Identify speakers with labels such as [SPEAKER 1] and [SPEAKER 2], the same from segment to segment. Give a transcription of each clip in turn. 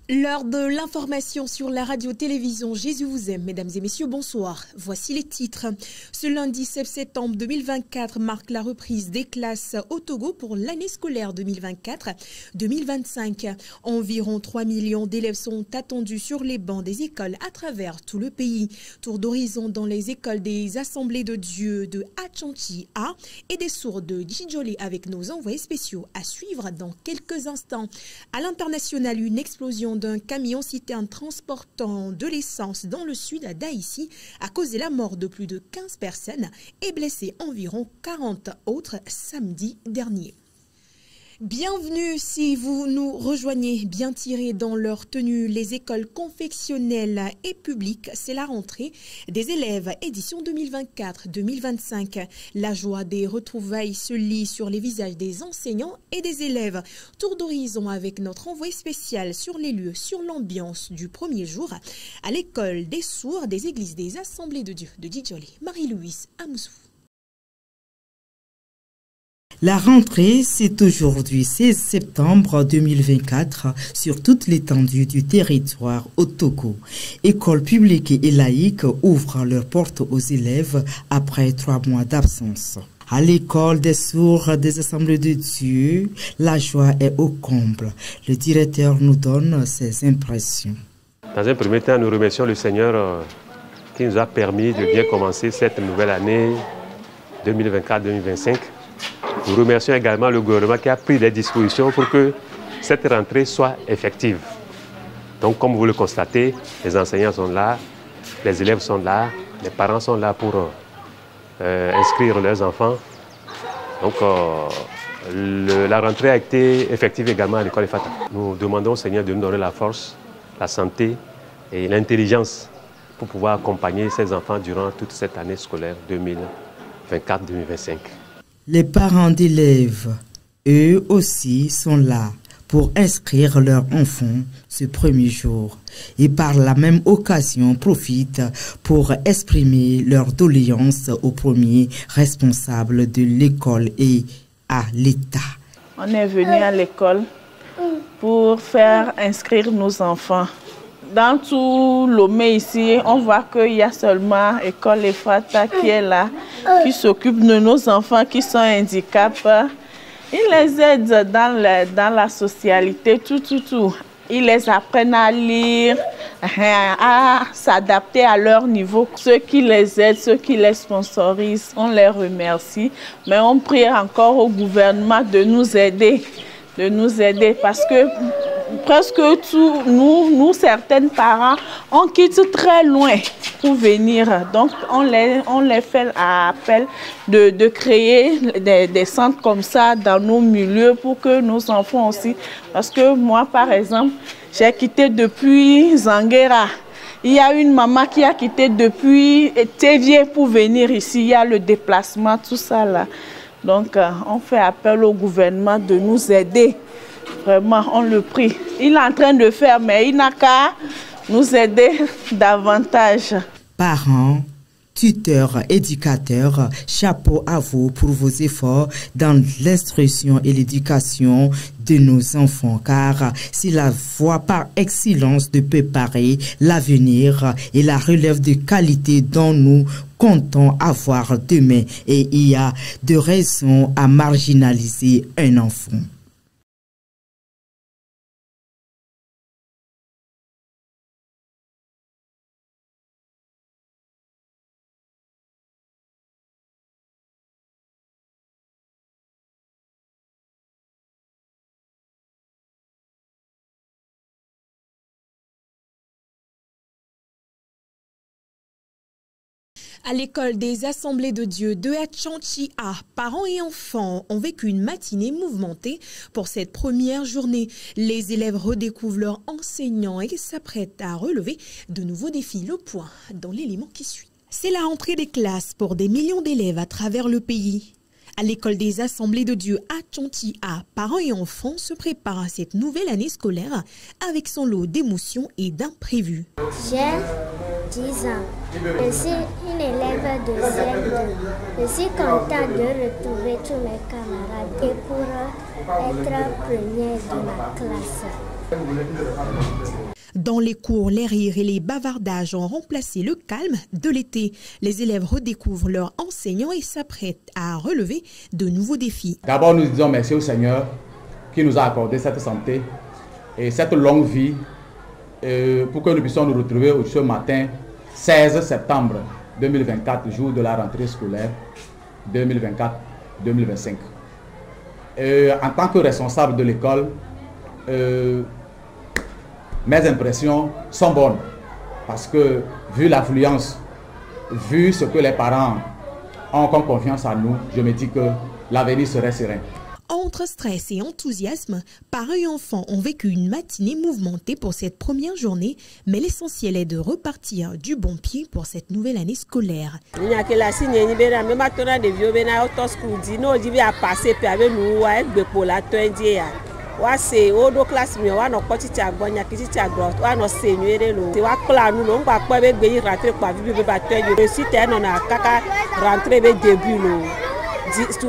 [SPEAKER 1] L'heure de l'information sur la radio-télévision Jésus vous aime. Mesdames et messieurs, bonsoir. Voici les titres. Ce lundi 7 septembre 2024 marque la reprise des classes au Togo pour l'année scolaire 2024-2025. Environ 3 millions d'élèves sont attendus sur les bancs des écoles à travers tout le pays. Tour d'horizon dans les écoles des Assemblées de Dieu de Achanti-A et des sourds de Djidjolé avec nos envoyés spéciaux à suivre dans quelques instants. À l'international, une explosion d'un camion citerne transportant de l'essence dans le sud d'Haïti a causé la mort de plus de 15 personnes et blessé environ 40 autres samedi dernier. Bienvenue si vous nous rejoignez, bien tirés dans leur tenue, les écoles confessionnelles et publiques. C'est la rentrée des élèves édition 2024-2025. La joie des retrouvailles se lit sur les visages des enseignants et des élèves. Tour d'horizon avec notre envoyé spécial sur les lieux, sur l'ambiance du premier jour à l'école des sourds des églises des Assemblées de Dieu de Djidjolé. Marie-Louise Amoussou.
[SPEAKER 2] La rentrée, c'est aujourd'hui 16 septembre 2024 sur toute l'étendue du territoire au Togo. Écoles publiques et laïques ouvrent leurs portes aux élèves après 3 mois d'absence. À l'école des sourds des Assemblées de Dieu, la joie est au comble. Le directeur nous donne ses impressions.
[SPEAKER 3] Dans un premier temps, nous remercions le Seigneur qui nous a permis de bien commencer cette nouvelle année 2024-2025. Nous remercions également le gouvernement qui a pris des dispositions pour que cette rentrée soit effective. Donc, comme vous le constatez, les enseignants sont là, les élèves sont là, les parents sont là pour inscrire leurs enfants. Donc, la rentrée a été effective également à l'école Fata. Nous demandons au Seigneur de nous donner la force, la santé et l'intelligence pour pouvoir accompagner ces enfants durant toute cette année scolaire 2024-2025.
[SPEAKER 2] Les parents d'élèves, eux aussi, sont là pour inscrire leurs enfants ce premier jour et par la même occasion profitent pour exprimer leur doléance aux premiers responsables de l'école et à l'État.
[SPEAKER 4] On est venu à l'école pour faire inscrire nos enfants. Dans tout Lomé ici, on voit qu'il y a seulement l'école Efata qui est là, qui s'occupe de nos enfants qui sont handicapés. Ils les aident dans la socialité, tout. Ils les apprennent à lire, à s'adapter à leur niveau. Ceux qui les aident, ceux qui les sponsorisent, on les remercie. Mais on prie encore au gouvernement de nous aider parce que presque tous, nous certains parents, on quitte très loin pour venir. Donc, on les fait appel de créer des centres comme ça dans nos milieux pour que nos enfants aussi... Parce que moi, par exemple, j'ai quitté depuis Zanguera. Il y a une maman qui a quitté depuis Tévier pour venir ici. Il y a le déplacement, tout ça là. Donc, on fait appel au gouvernement de nous aider. Vraiment, on le prie. Il est en train de faire, mais il n'a qu'à nous aider davantage.
[SPEAKER 2] Parents, tuteurs, éducateurs, chapeau à vous pour vos efforts dans l'instruction et l'éducation de nos enfants, car c'est la voie par excellence de préparer l'avenir et la relève de qualité dont nous comptons avoir demain. Et il y a de raisons à marginaliser un enfant.
[SPEAKER 1] À l'école des Assemblées de Dieu de Achanti-A, parents et enfants ont vécu une matinée mouvementée pour cette première journée. Les élèves redécouvrent leurs enseignants et s'apprêtent à relever de nouveaux défis. Le point dans l'élément qui suit. C'est la rentrée des classes pour des millions d'élèves à travers le pays. À l'école des Assemblées de Dieu à Achanti-A, parents et enfants se préparent à cette nouvelle année scolaire avec son lot d'émotions et d'imprévus.
[SPEAKER 5] J'ai 10 ans. Je suis une élève de CM2. Je suis contente de retrouver tous mes camarades et pour être première de ma classe.
[SPEAKER 1] Dans les cours, les rires et les bavardages ont remplacé le calme de l'été. Les élèves redécouvrent leurs enseignants et s'apprêtent à relever de nouveaux défis.
[SPEAKER 6] D'abord, nous disons merci au Seigneur qui nous a accordé cette santé et cette longue vie pour que nous puissions nous retrouver ce matin 16 septembre 2024, jour de la rentrée scolaire 2024-2025. En tant que responsable de l'école, mes impressions sont bonnes parce que vu l'affluence, vu ce que les parents ont comme confiance en nous, je me dis que l'avenir serait serein.
[SPEAKER 1] Entre stress et enthousiasme, parents et enfants ont vécu une matinée mouvementée pour cette première journée, mais l'essentiel est de repartir du bon pied pour cette nouvelle année scolaire.
[SPEAKER 7] Merci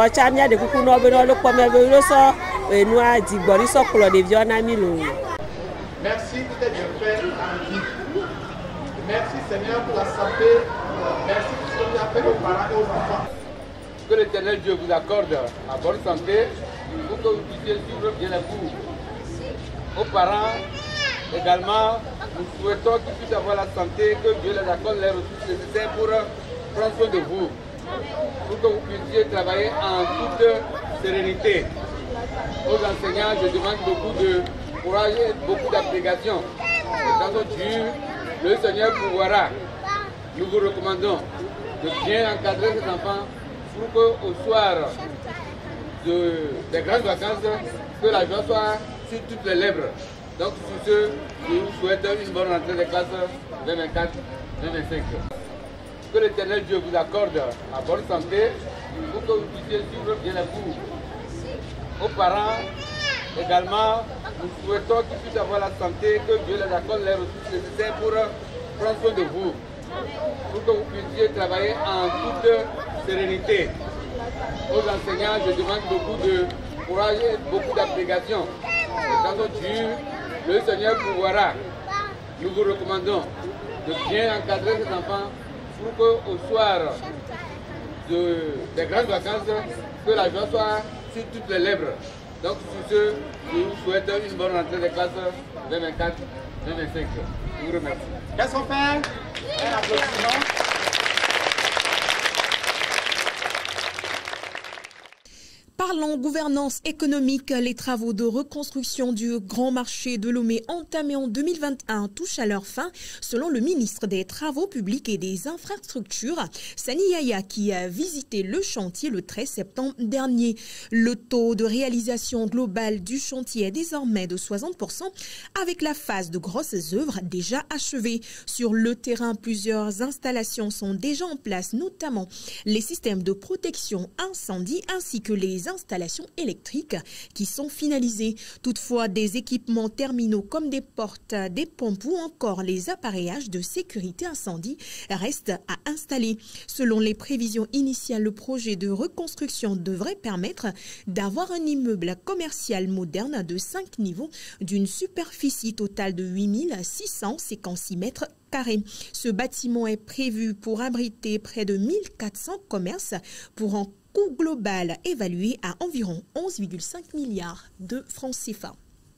[SPEAKER 7] pour tes bienfaits en vie. Merci Seigneur pour la santé. Merci pour ce que tu as fait aux parents et aux enfants.
[SPEAKER 8] Que l'Éternel Dieu vous accorde la bonne santé pour que vous puissiez suivre bien les cours. Aux parents également, nous souhaitons qu'ils puissent avoir la santé, que Dieu les accorde les ressources nécessaires pour prendre soin de vous. Pour que vous puissiez travailler en toute sérénité. Aux enseignants, je demande beaucoup de courage et beaucoup d'abnégation. Dans notre Dieu, le Seigneur pourvoira. Nous vous recommandons de bien encadrer ces enfants pour qu'au soir des grandes vacances, que la joie soit sur toutes les lèvres. Donc, sur ce, je vous souhaite une bonne rentrée des classes 2024-2025. Que l'Éternel Dieu vous accorde la bonne santé pour que vous puissiez suivre bien les cours. Aux parents également, nous souhaitons qu'ils puissent avoir la santé, que Dieu les accorde les ressources nécessaires pour prendre soin de vous. Pour que vous puissiez travailler en toute sérénité. Aux enseignants, je demande beaucoup de courage et beaucoup d'abnégation. Dans notre Dieu, le Seigneur pourvoira. Nous vous recommandons de bien encadrer ces enfants pour qu'au soir des grandes vacances, que la joie soit sur toutes les lèvres. Donc sur ce, je vous souhaite une bonne rentrée des classes 2024-2025. Je vous remercie.
[SPEAKER 7] Qu'est-ce qu'on fait? Un applaudissement.
[SPEAKER 1] Parlons gouvernance économique, les travaux de reconstruction du grand marché de Lomé entamés en 2021 touchent à leur fin, selon le ministre des Travaux publics et des Infrastructures, Sani Yaya, qui a visité le chantier le 13 septembre dernier. Le taux de réalisation globale du chantier est désormais de 60%, avec la phase de grosses œuvres déjà achevée. Sur le terrain, plusieurs installations sont déjà en place, notamment les systèmes de protection incendie ainsi que les installations électriques qui sont finalisées. Toutefois, des équipements terminaux comme des portes, des pompes ou encore les appareillages de sécurité incendie restent à installer. Selon les prévisions initiales, le projet de reconstruction devrait permettre d'avoir un immeuble commercial moderne de 5 niveaux d'une superficie totale de 8656 mètres carrés. Ce bâtiment est prévu pour abriter près de 1400 commerces pour un coût global évalué à environ 11,5 milliards de francs CFA.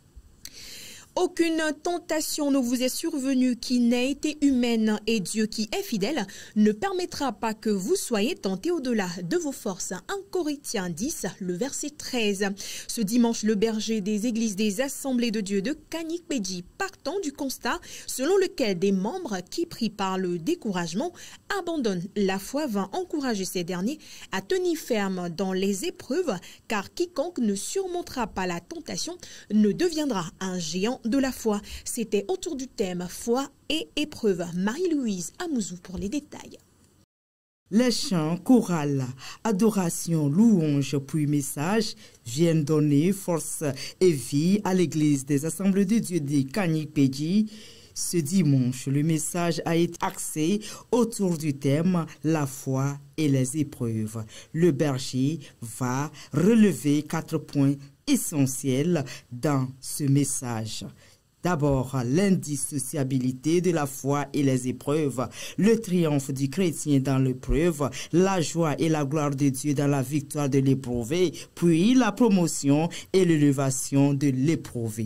[SPEAKER 1] Aucune tentation ne vous est survenue qui n'ait été humaine et Dieu qui est fidèle ne permettra pas que vous soyez tentés au-delà de vos forces. 1 Corinthiens 10, le verset 13. Ce dimanche, le berger des églises des Assemblées de Dieu de Kanyikpeji, partant du constat selon lequel des membres qui, pris par le découragement, abandonnent la foi, va encourager ces derniers à tenir ferme dans les épreuves, car quiconque ne surmontera pas la tentation ne deviendra un géant de la foi. C'était autour du thème foi et épreuve. Marie-Louise Amouzou pour les détails.
[SPEAKER 2] Les chants, chorales, adoration, louange, puis message viennent donner force et vie à l'église des Assemblées de Dieu de Kanyikpeji. Ce dimanche, le message a été axé autour du thème la foi et les épreuves. Le berger va relever 4 points essentiels dans ce message. D'abord, l'indissociabilité de la foi et les épreuves, le triomphe du chrétien dans l'épreuve, la joie et la gloire de Dieu dans la victoire de l'éprouvé, puis la promotion et l'élévation de l'éprouvé.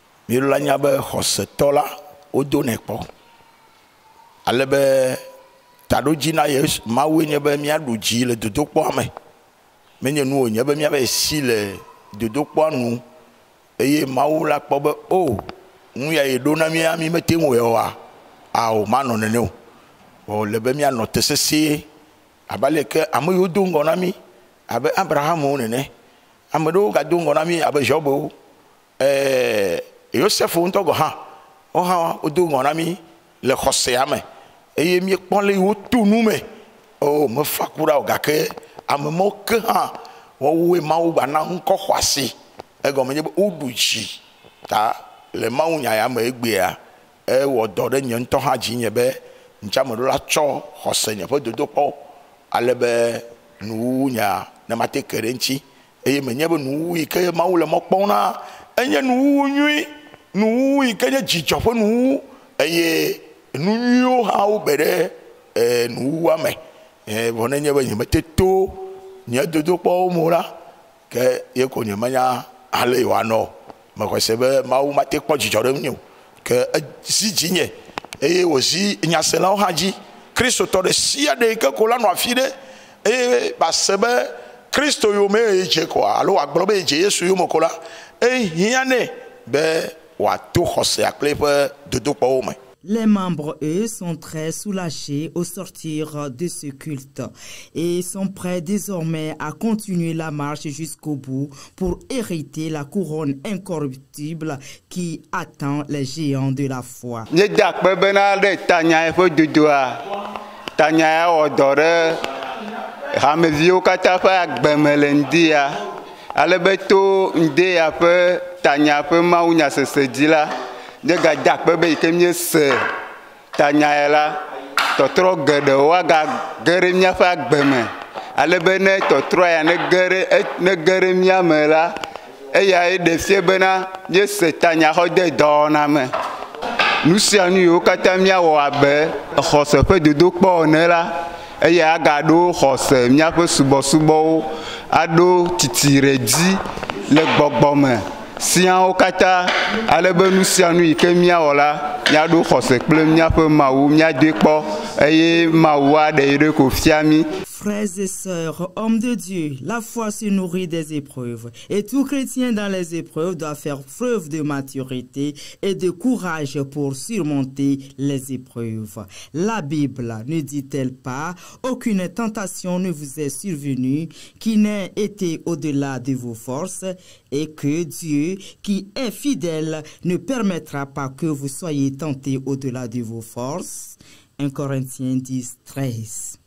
[SPEAKER 9] nous y a donné mi ami mettez moi à au manon neno o le be mi anote sesi abale ke amoyo dungo na mi abe Abraham nene amodo ga dungo na mi abe Job Joseph unto go ha o ha o dungo na mi le Hosea me e mi pon le o tunu me o me fakura o ga ke amemo ke ha wo we ma o ba na nko hwasi e go me o duji ta le mawu nya ya ma egbea e wo do de nye nto ha ji nye be ncha mo la cho hose nye po dodo po ale be nu nya na mate kere nchi e me nye be nu yi ke mawu le mo pon na enye nu nyi nu yi ke nye jijo po nu eye nu nyo ha u bere nu wa me wona nye be nye mate to nye dodo po mo la ke ye ko nye manya ale wa no ma sebe mawu mate kpo jijore nyu ke si jinye e wosi nyasela o haji Kristo to de sia de ke ko la no afide e ba sebe Kristo yo me eje ko alo agboro be eje Yesu yo mokola e hiane be wa to hose aklepe dodo po o me.
[SPEAKER 2] Les membres, eux, sont très soulagés au sortir de ce culte et sont prêts désormais à continuer la marche jusqu'au bout pour hériter la couronne incorruptible qui attend les géants de la foi.
[SPEAKER 10] de gadak bebe ikemye se tanyela totro gede waga geremia fa gbeme alebene totro ya ne geremia mela eya e de fie bena je se tanya ho de dona me nusianu yo katamia wo abe khose pe dodo po nela eya ga do khose mia pe subo ado titiredi le gbogbome Sian okata alebenu sianu ikemia wala nyado khose kple mia pe mawu mia dekpo eye mawu ade de ko fiami.
[SPEAKER 2] Frères et sœurs, hommes de Dieu, la foi se nourrit des épreuves et tout chrétien dans les épreuves doit faire preuve de maturité et de courage pour surmonter les épreuves. La Bible ne dit-elle pas « Aucune tentation ne vous est survenue qui n'ait été au-delà de vos forces et que Dieu, qui est fidèle, ne permettra pas que vous soyez tentés au-delà de vos forces » 1 Corinthiens 10, 13.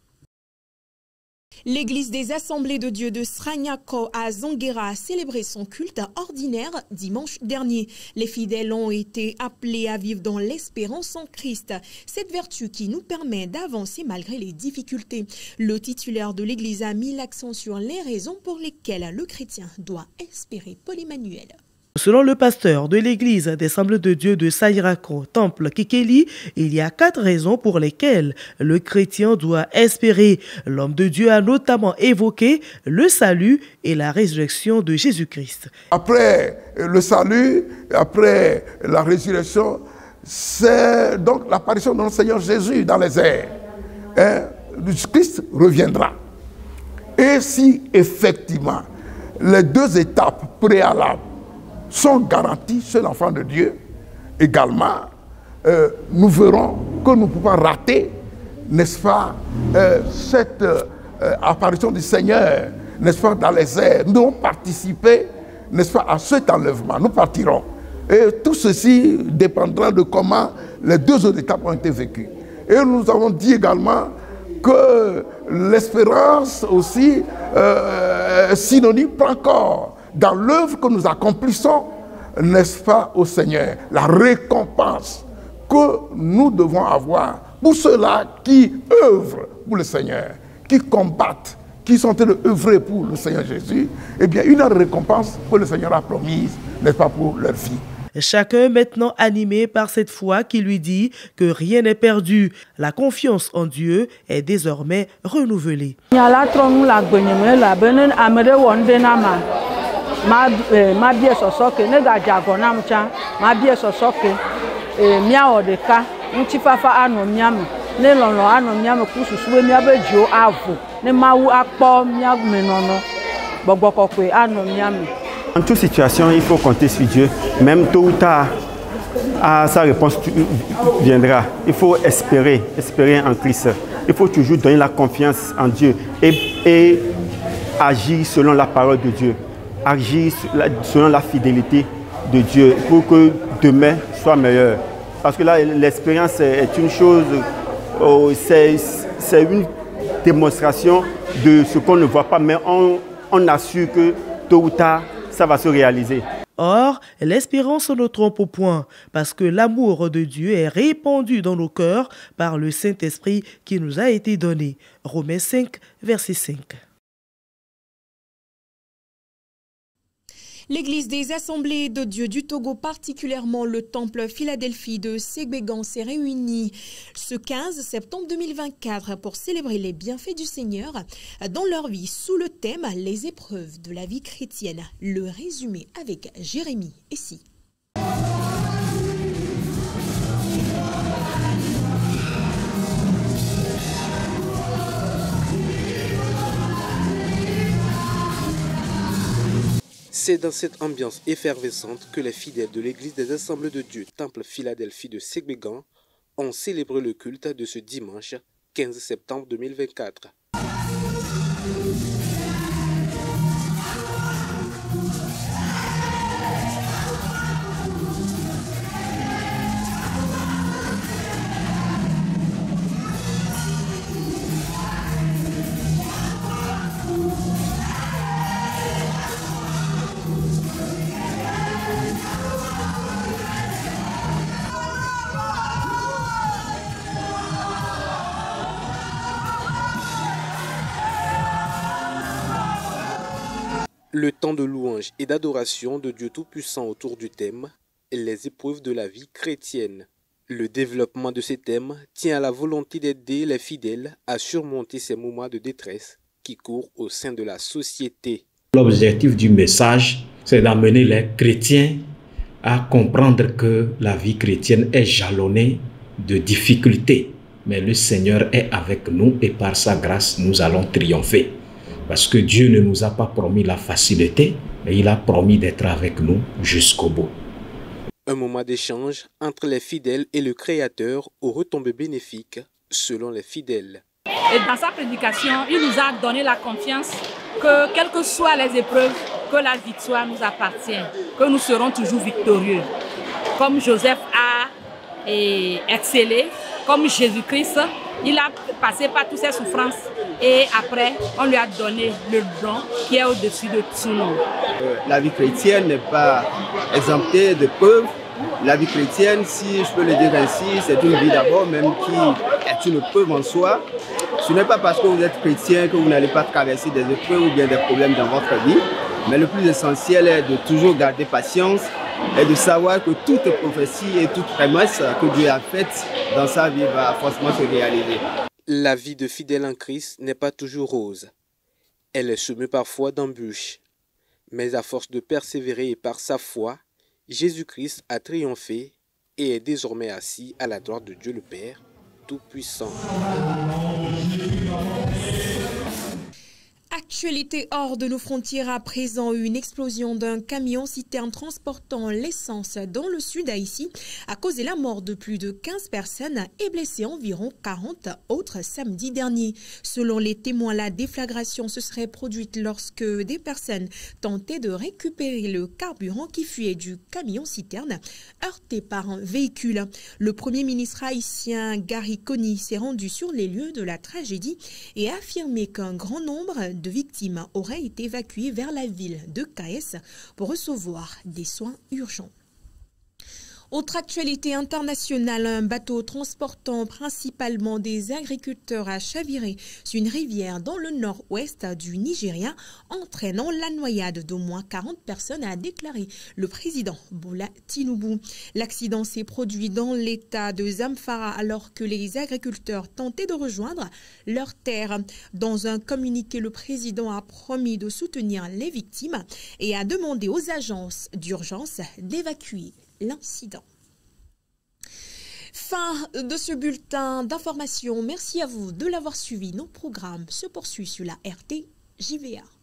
[SPEAKER 1] L'église des Assemblées de Dieu de Sranyako à Zonguera a célébré son culte ordinaire dimanche dernier. Les fidèles ont été appelés à vivre dans l'espérance en Christ, cette vertu qui nous permet d'avancer malgré les difficultés. Le titulaire de l'église a mis l'accent sur les raisons pour lesquelles le chrétien doit espérer. Paul Emmanuel.
[SPEAKER 11] Selon le pasteur de l'église des Assemblées de Dieu de Sayirako, Temple Kikeli, il y a 4 raisons pour lesquelles le chrétien doit espérer. L'homme de Dieu a notamment évoqué le salut et la résurrection de Jésus-Christ.
[SPEAKER 12] Après le salut, après la résurrection, c'est donc l'apparition de notre Seigneur Jésus dans les airs. Christ reviendra. Et si effectivement les 2 étapes préalables sont garantis chez l'enfant de Dieu, également, nous verrons que nous ne pouvons pas rater, n'est-ce pas, cette apparition du Seigneur, n'est-ce pas, dans les airs. Nous devons participer, n'est-ce pas, à cet enlèvement. Nous partirons. Et tout ceci dépendra de comment les 2 autres étapes ont été vécues. Et nous avons dit également que l'espérance aussi est synonyme encore dans l'œuvre que nous accomplissons, n'est-ce pas, au Seigneur, la récompense que nous devons avoir pour ceux-là qui œuvrent pour le Seigneur, qui combattent, qui sont en train d'œuvrer pour le Seigneur Jésus, eh bien, une récompense que le Seigneur a promise, n'est-ce pas, pour leur vie.
[SPEAKER 11] Chacun maintenant animé par cette foi qui lui dit que rien n'est perdu. La confiance en Dieu est désormais renouvelée.
[SPEAKER 13] En toute situation, il faut compter sur Dieu. Même tôt ou tard, sa réponse viendra. Il faut espérer en Christ. Il faut toujours donner la confiance en Dieu et agir selon la parole de Dieu. Agir selon la fidélité de Dieu pour que demain soit meilleur. Parce que là, l'expérience est une chose, c'est une démonstration de ce qu'on ne voit pas, mais on assure que tôt ou tard, ça va se réaliser.
[SPEAKER 11] Or, l'espérance ne trompe point, parce que l'amour de Dieu est répandu dans nos cœurs par le Saint-Esprit qui nous a été donné. Romains 5, verset 5.
[SPEAKER 1] L'église des Assemblées de Dieu du Togo, particulièrement le temple Philadelphie de Ségbégan, s'est réunie ce 15 septembre 2024 pour célébrer les bienfaits du Seigneur dans leur vie sous le thème « Les épreuves de la vie chrétienne ». Le résumé avec Jérémie Essi.
[SPEAKER 14] C'est dans cette ambiance effervescente que les fidèles de l'église des Assemblées de Dieu, temple Philadelphie de Ségbégan, ont célébré le culte de ce dimanche 15 septembre 2024. Le temps de louange et d'adoration de Dieu Tout-Puissant autour du thème « Les épreuves de la vie chrétienne ». Le développement de ces thèmes tient à la volonté d'aider les fidèles à surmonter ces moments de détresse qui courent au sein de la société.
[SPEAKER 15] L'objectif du message, c'est d'amener les chrétiens à comprendre que la vie chrétienne est jalonnée de difficultés. Mais le Seigneur est avec nous et par sa grâce, nous allons triompher. Parce que Dieu ne nous a pas promis la facilité, mais il a promis d'être avec nous jusqu'au bout.
[SPEAKER 14] Un moment d'échange entre les fidèles et le Créateur aux retombées bénéfiques selon les fidèles.
[SPEAKER 16] Et dans sa prédication, il nous a donné la confiance que, quelles que soient les épreuves, que la victoire nous appartient, que nous serons toujours victorieux. Comme Joseph a excellé, comme Jésus-Christ, il a passé par toutes ces souffrances et après, on lui a donné le don qui est au-dessus de tout nom.
[SPEAKER 17] La vie chrétienne n'est pas exemptée de preuves. La vie chrétienne, si je peux le dire ainsi, c'est une vie d'abord même qui est une preuve en soi. Ce n'est pas parce que vous êtes chrétien que vous n'allez pas traverser des épreuves ou bien des problèmes dans votre vie. Mais le plus essentiel est de toujours garder patience et de savoir que toute prophétie et toute promesse que Dieu a faite dans sa vie va forcément se réaliser.
[SPEAKER 14] La vie de fidèle en Christ n'est pas toujours rose. Elle est semée parfois d'embûches. Mais à force de persévérer et par sa foi, Jésus-Christ a triomphé et est désormais assis à la droite de Dieu le Père Tout-Puissant.
[SPEAKER 1] Actualité hors de nos frontières à présent, une explosion d'un camion-citerne transportant l'essence dans le sud d'Haïti a causé la mort de plus de 15 personnes et blessé environ 40 autres samedi dernier. Selon les témoins, la déflagration se serait produite lorsque des personnes tentaient de récupérer le carburant qui fuyait du camion-citerne heurté par un véhicule. Le premier ministre haïtien Gary Coney s'est rendu sur les lieux de la tragédie et a affirmé qu'un grand nombre de victimes auraient été évacuées vers la ville de Caes pour recevoir des soins urgents. Autre actualité internationale, un bateau transportant principalement des agriculteurs a chaviré sur une rivière dans le nord-ouest du Nigeria, entraînant la noyade d'au moins 40 personnes, a déclaré le président Bola Tinubu. L'accident s'est produit dans l'état de Zamfara alors que les agriculteurs tentaient de rejoindre leurs terres. Dans un communiqué, le président a promis de soutenir les victimes et a demandé aux agences d'urgence d'évacuer l'incident. Fin de ce bulletin d'information. Merci à vous de l'avoir suivi. Nos programmes se poursuivent sur la RTJVA.